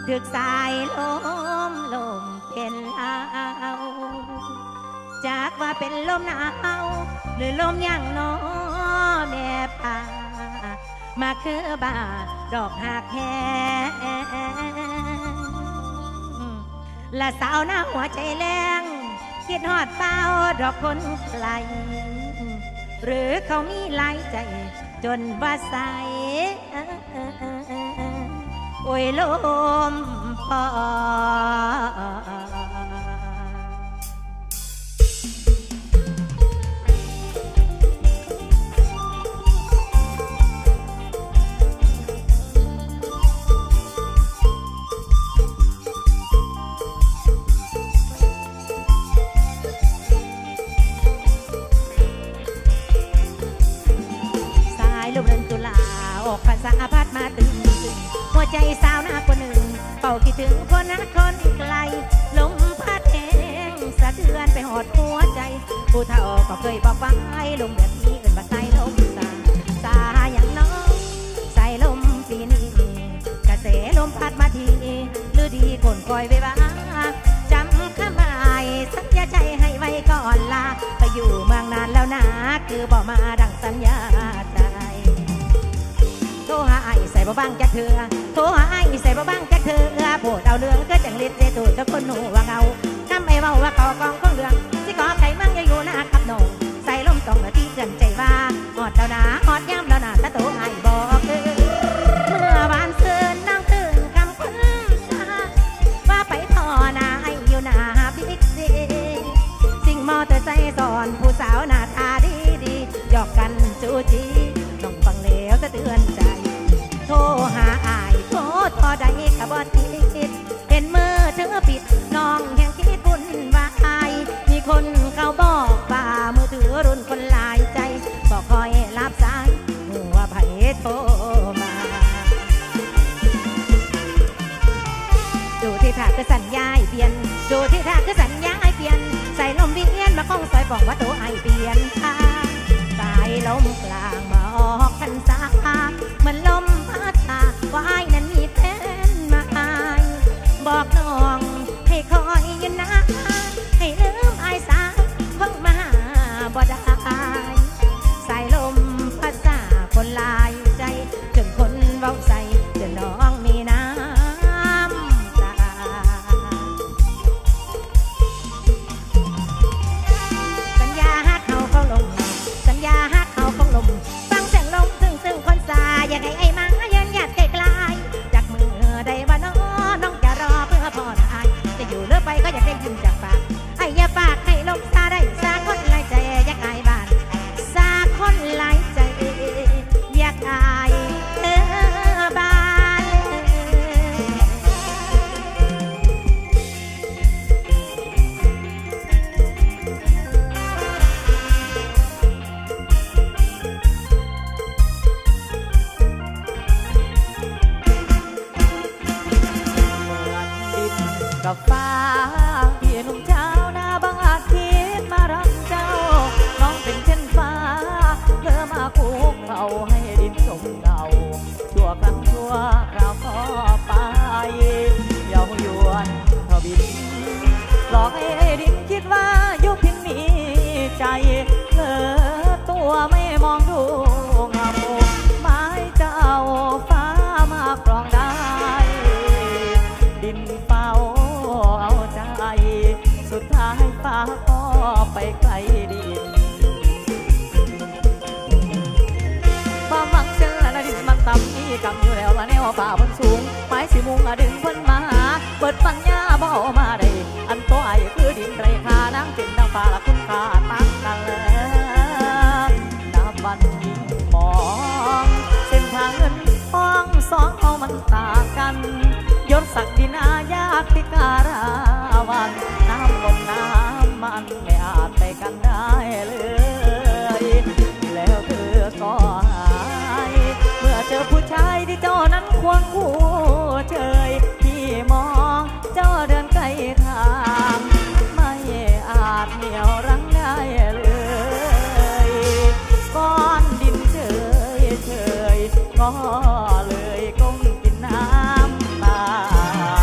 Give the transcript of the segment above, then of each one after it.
ถึกสายลมเป็นเอาจากว่าเป็นลมหนาวหรือลมอย่างน้อแม่ป่ามาคือบาดอกหักแหงและสาวหน้าหัวใจแรงคิดหอดเป้าดอกคนไกลหรือเขามีหลายใจจนว่าใสโอ้ยลมพอลมเดินตุลาออกภาษาพัดมาตึงหัวใจสาวหน้าคนหนึ่งเป่าคิดถึงคนนักคนไกลลมพัดแห้งสะเทือนไปหอดหัวใจผู้เฒ่าก็เคยบอกไว้ลมแบบนี้เกินมาใส่ลมสาอย่างน้องใส่ลมปีนี้กระแสลมพัดมาทีหรือดีคนคอยไว้บ้าจำข้ามายสัญญาใจให้ไว้ก่อนลาไปอยู่เมืองนานแล้วนะคือบอกมาดังสัญญาโทรหาไอ้ใส่บ่บังจักเถื่อโทรหาไอ้ใส่บ่บังจักเถื่อโผล่เอาเรื่องก็จังเล็ดเจตูดกับคนหนูว่าเงาน้ำไม่เบาว่าก่อกองของเรื่องสิก่อไข่มั่งอยู่หน้าขับหนงใส่ลมต้องนาทีเกินใจว่าหอดเดาหนาหอดย้ำเดาหนาตะโตไอ้บอกคือเมื่อวานซืนนั่งตื่นคำคนซาว่าไปพอหน้าไอ้อยู่หน้าบิ๊กซีสิ่งมอเตอร์ไซค์สอนผู้สาวหน้าตาดีหยอกกันจูจีน้องฟังแล้วสะเทือนใจโทรหาอายโทรต่อใดกับบอติดเห็นมือถือปิดน้องแห่งคิดบุญว่าอายมีคนเขาบอกว่ามือถือรุ่นคนหลายใจบอกคอยรับสายหัวไผ่โทรมาดูที่ท่าคือสัญญาเปลี่ยนดูที่ท่าคือสัญญาเปลี่ยนใส่ลมเวียนมาคงซอยบอกว่าตัวไอเปลี่ยนทางสายลมกลางมาออกพรรษาเหมือนลมพัดตาว่าไอ้นั้นมีแฟนมาอายบอกน้องให้คอยยืนนะให้ลืมไอ้สาวเพิ่งมาหาบ่ได้สายลมพัดสาคนลายใจจนคนเว้าใส่จนน้องมีน้ำตาสัญญาฮักเขาเขาลงสัญญาฮักเขาเขาลงฟังเสียงลมซึ่งคนสาอยากให้ไอ้มาเยินหยัดไกลๆจากมือได้ว่าน้องจะรอเพื่อพ่อได้จะอยู่เลือไปก็อยากได้ยินจากปากไอ้อย่าปากให้ลมซาได้ซาคนหลายใจอยากอายบ้านซาคนหลายใจอยากอายบ้านกับฟ้าพี่หนุ่มเช้าหน้าบางอาทิตย์มารักเจ้าน้องเป็นเช่นฟ้าเธอมาคุกเข่าให้ดินสมเงาชั่วครั้งชั่วคราวก็ไปเยาวยวนเธอบินหลอกให้ดินคิดว่ายุพินมีใจเธอตัวไม่มองดูเงาไม้เจ้าฟ้ามากรองได้ดินเฝ้าเอาใจสุดท้ายฟ้าก็ไปไกลดินความหวังเจอและดินมันต่ำมีกำอยู่แล้วละแนวป่าบนสูงไม้สีมุงดึงเพิ่นมาหาเปิดปัญญาบ่เอามาได้อันตัวไอ้คือดินไรคานั่งเป็นดังฟ้าละคุณค่าตั้งกันแล้วนับวันยิ่งมองเส้นทางเงินทองสองเอามันต่างกันยศศักดินาญาติการาวันน้ำบนน้ำมันไม่อาจไปกันได้เลยแล้วเธอก็หายเมื่อเจอผู้ชายที่เจ้านั้นควงคู่เชยที่มองเจ้าเดินไกลทางไม่อาจเหนี่ยวรั้งได้เลยก้อนดินเฉยก็เลยก้มกินน้ำตา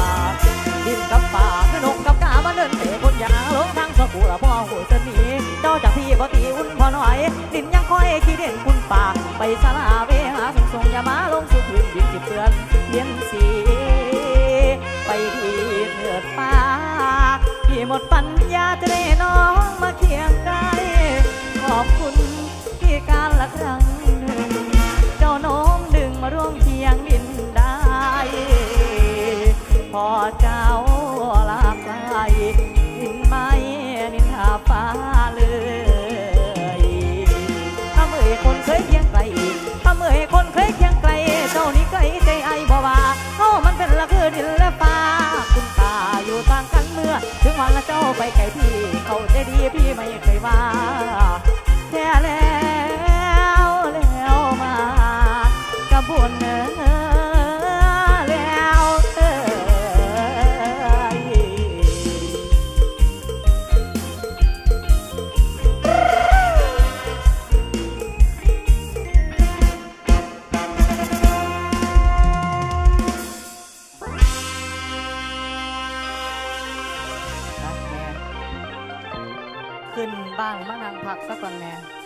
สาลาเวหาส่งอย่ามาลงสู่พื้นดินที่เปื้อนเลียนสีไปที่เถิดป่าที่หมดปัญญาจะได้น้องมาเคียงกายขอบคุณที่การละครั้งหนึ่งเจ้าโน้มดึงมาร่วมเคียงดินได้พอเจ้าลาไปดินไม้นินทาฟ้าเลยถ้าเมื่อคนเคยเคียงไกลถ้าเมื่อคนเคยเคียงไกลเจ้านี้ไกลใจไอ้บ่ว่าเขามันเป็นละคือดินและฟ้าคุณตาอยู่ต่างกันเมื่อถึงวันละเจ้าไปไกลพี่เขาใจดีพี่ไม่เคยว่าแค่แล้วมากระบวนแล้วขึ้นบ้างมานั่งพักสักก่อนแม่